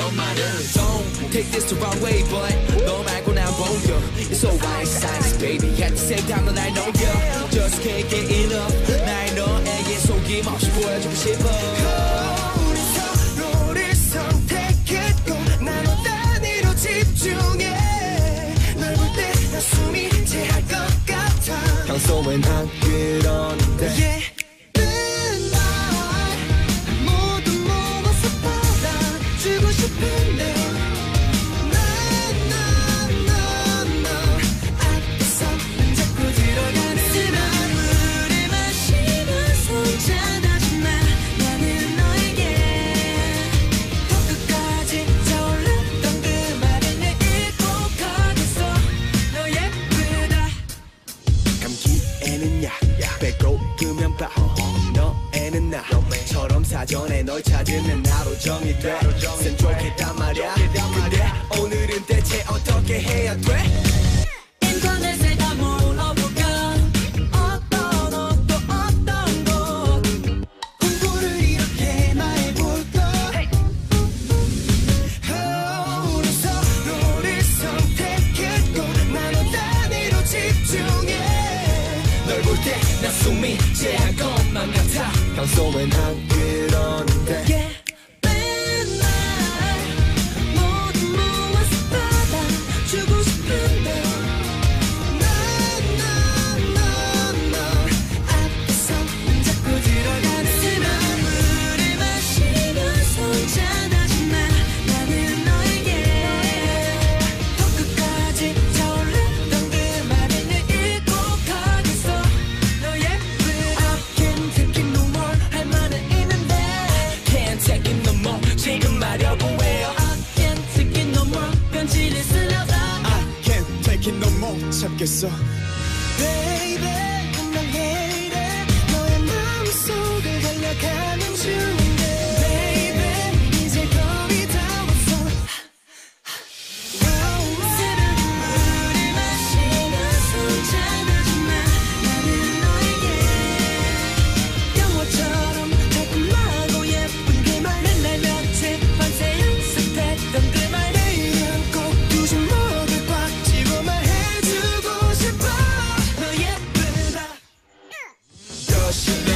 너만은 Don't take this the wrong way but 너 말고 난 보여 It's alright silence baby At the same time 넌 I know you Just can't get enough 날 너에게 속임없이 보여주고 싶어 우리 서로를 선택했고 난 너 단위로 집중해 널 볼 때 나 숨이 제할 것 같아 평소엔 안 그러는데 yeah. 주고 싶은데 너 앞에서는 자꾸 들어가는 나 물을 마시면서 찾아준 나 나는 너에게 더 끝까지 타올랐던 그 말을 읽고 가겠어 너 예쁘다 감기에는 약 배고프면 밥 너에는 나처럼 사전에 널 찾으면 하루 종일 돼 센족했단 말야 근데 오늘은 대체 어떻게 해야 돼 인터넷에 다 물어볼까 어떤 옷도 어떤 곳 공부를 이렇게 나 해볼까 우리 서로를 선택했고 난 너 단위로 집중해 널 볼 때 나 숨이 제할 것만 같아 평소엔 안 그러는데 yeah. 맨날 모두 모아서 받아주고 싶은데 너 앞에서는 자꾸 들어가는 나 물을 마시면서 찾아준 나 나는 너에게 더 끝까지 타올랐던 그 말을 읽고 가겠어 너 예쁘다 I can't take it no more 할 말은 있는데 Can't take it no more 지금 말여보 왜요 I can't take it no more 편지를 쓰려다 I can't take it no more 참겠어 Baby 분명해 이래 너의 마음속을 달려가는 중인데 Baby 이제 거의 다 왔어 새벽 물을 마시면서 찾아준 나 나는 너에게 영화처럼 달콤하고 예쁜 그 말 맨날 며칠 밤새 연습했던 그 말 내일 안고 두 손목을 꽉 쥐고 말해주고 싶어 너 예쁘다 Girl, she